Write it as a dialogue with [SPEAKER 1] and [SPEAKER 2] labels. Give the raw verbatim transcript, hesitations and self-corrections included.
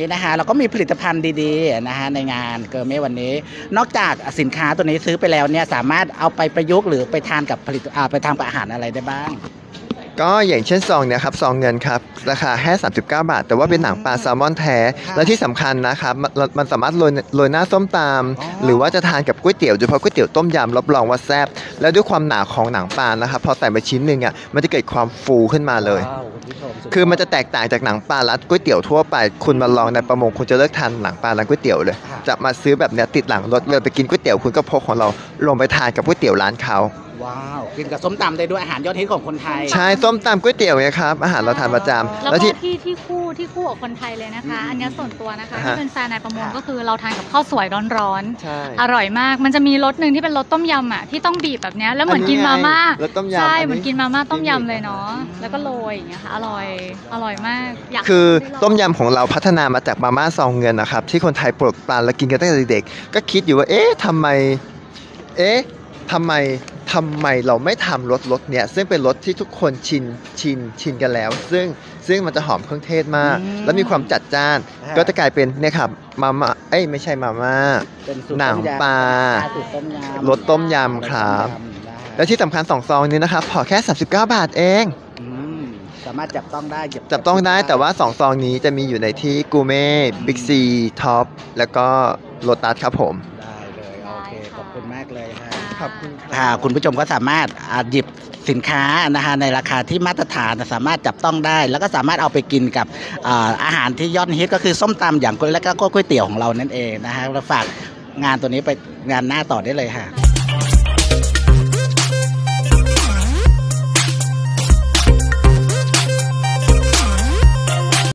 [SPEAKER 1] นี้นะคะเราก็มีผลิตภัณฑ์ดีๆนะฮะในงานเกิร์เม่วันนี้นอกจากสินค้าตัวนี้ซื้อไปแล้วเนี่ยสามารถเอาไปประยุกต์หรือไปทานกับผลิตอ่าไปทำกับอาหารอะไรได้บ้าง
[SPEAKER 2] ก็อย่างเช่นซองเนี่ยครับซองเงินครับราคาแค่สามสิบเก้าบาทแต่ว่าเป็นหนังปลาแซลมอนแท้และที่สำคัญนะครับมันมันสามารถโรยโรยหน้าส้มตำหรือว่าจะทานกับก๋วยเตี๋ยวโดยเฉพาะก๋วยเตี๋ยวต้มยำรับรองว่าแซ่บและด้วยความหนาของหนังปลานะครับพอใส่ไปชิ้นหนึ่งอ่ะมันจะเกิดความฟูขึ้นมาเลยคือมันจะแตกต่างจากหนังปลาร้านก๋วยเตี๋ยวทั่วไปคุณมาลองในประมงคุณจะเลิกทานหนังปลาร้านก๋วยเตี๋ยวเลยจะมาซื้อแบบเนี้ยติดหลังรถเวลาไปกินก๋วยเตี๋ยวคุณก็พกของเราลงไปทานกับก๋วยเตี๋ยวร้านเขา
[SPEAKER 1] ว้าวกินกับส้มตำได้ด้วยอาหารยอดฮิตของคนไทย
[SPEAKER 2] ใช่ส้มตำก๋วยเตี๋ยวไงครับอาหารเราทานประจำ
[SPEAKER 3] แล้วที่ที่ที่คู่ที่คู่กับคนไทยเลยนะคะอันนี้ส่วนตัวนะคะที่เป็นแฟนนายประมงก็คือเราทานกับข้าวสวยร้อนๆอร่อยมากมันจะมีรสหนึ่งที่เป็นรสต้มยำอ่ะที่ต้องบีบแบบนี้แล้วเหมือนกินมาม่าใช่เหมือนกินมาม่าต้มยำเลยเนาะแล้วก็โรยอย่างเงี้ยค่ะอร่อยอร่อยมากอยาก
[SPEAKER 2] คือต้มยำของเราพัฒนามาจากมาม่าซองเงินนะครับที่คนไทยโปรดปรานและกินกันตั้งแต่เด็กๆก็คิดอยู่ว่าเอ๊ะทำไมเอ๊ะทำไมทำไมเราไม่ทำรสรสเนี้ยซึ่งเป็นรสที่ทุกคนชินชินชินกันแล้วซึ่งซึ่งมันจะหอมเครื่องเทศมากและมีความจัดจ้านก็จะกลายเป็นเนี่ยครับมาม่าเอ้ยไม่ใช่มาม่าหนังปลารสต้มยำครับและที่สำคัญสองซองนี้นะครับพอแค่สามสิบเก้าบาทเอง
[SPEAKER 1] สามารถจับต้องได้
[SPEAKER 2] จับต้องได้แต่ว่าสองซองนี้จะมีอยู่ในที่กูเม่บิ๊กซีท็อปแล้วก็โลตัสครับผม
[SPEAKER 1] ได้เลยโอเคขอบคุณมากเลยค่ะ
[SPEAKER 2] ขอบคุณ
[SPEAKER 1] ค่ะคุณผู้ชมก็สามารถหยิบสินค้านะคะในราคาที่มาตรฐานสามารถจับต้องได้แล้วก็สามารถเอาไปกินกับอาหารที่ยอดฮิตก็คือส้มตำอย่างและก็ก๋วยเตี๋ยวของเรานั่นเองนะฮะเราฝากงานตัวนี้ไปงานหน้าต่อได้เลยค่ะ